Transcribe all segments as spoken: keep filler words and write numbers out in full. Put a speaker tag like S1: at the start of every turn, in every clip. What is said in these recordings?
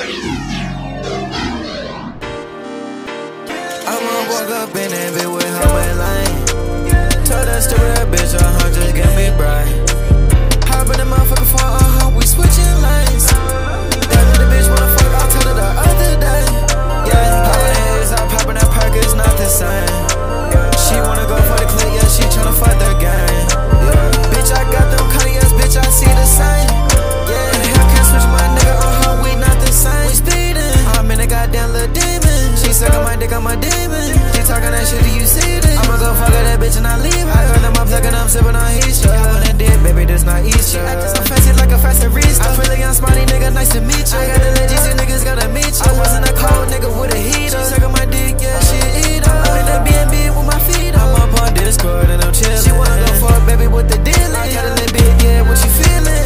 S1: I'ma walk up in that bitch with her way lane. Told that stupid bitch, uh-huh, just get me bright. Hop in the motherfucker for uh-huh, we switching lanes. That little bitch wanna fuck, I told her the other day. Yeah, poppin' that is out, poppin' that perk is not the same. She wanna go for the click, yeah, she tryna fuck the game. Yeah. Bitch, I got them Cartiers, bitch, I see the same. Yeah, and hell can't switch my nigga, uh-huh, we not the same. We speedin', I'm in a goddamn little demon. She suckin' my dick, I'm a demon. She talkin' that shit, do you see this? I'ma go fuck her, that bitch, and I leave her. I heard them up pluggin', I'm sippin' on heat shit. I wanna dip, baby, this not Easter. She actin' so fancy like a fast and restart. I feel like I'm smarty, nigga, nice to meet you. I got the legends, you niggas gotta meet you. I wasn't a cold nigga with a heater. She suckin' my dick, yeah, she eat her. I'm in that B and B with my feet up. I'm up on Discord and I'm chillin'. She wanna go fuck, baby, with the deal. I got a little bit, yeah, what you feelin'?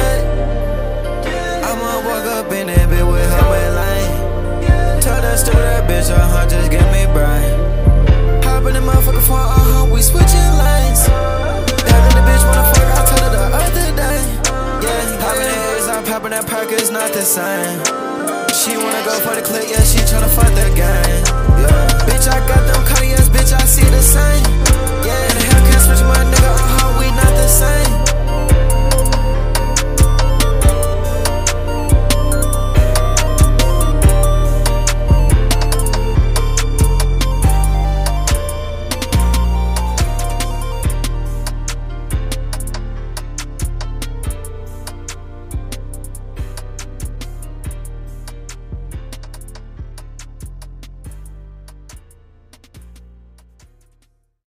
S1: Yeah. I'ma walk up in that bitch with her way lane. Tell that stupid bitch, uh-huh, just get me bright. Hop in the motherfucker for uh-huh, we switching lanes. That little bitch wanna fuck, I told her the other day. Yeah, poppin' that ears, I'm poppin' that perk, it's not the same. She wanna go for the click, yeah, she tryna fuck the game. Yeah, bitch, I got them Cartiers, bitch, I see the same. Yeah, and hell can't switch my